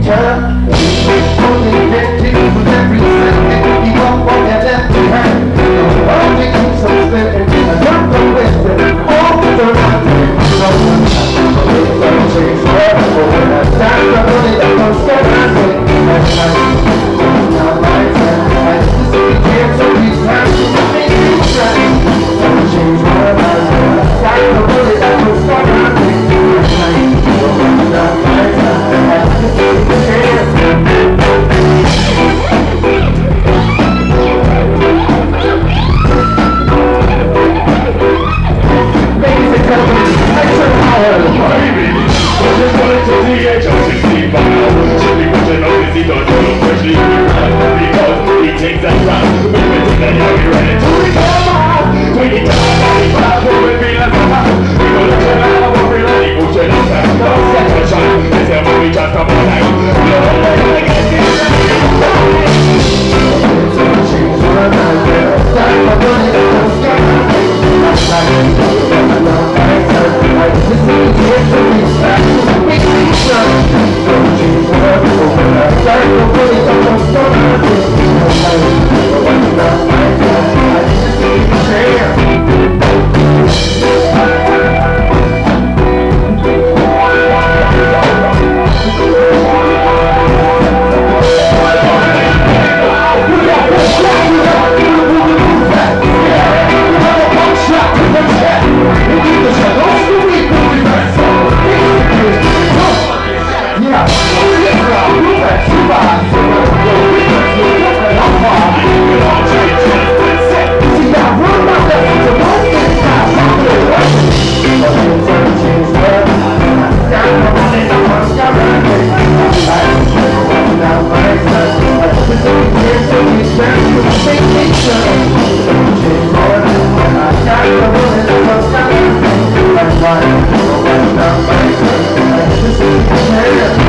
turn. Only get to with every second. You walk on your left hand. The world you keep so spinning. I don't know where to all the right. No one has to change forever. When I stand up on it, I'm gonna start dancing. That's nice. Now my time. I just can't so these times to make me try. Don't change forever. When I stand up on it, I'm gonna start dancing. That's nice. Now my time. I just can't. Yeah.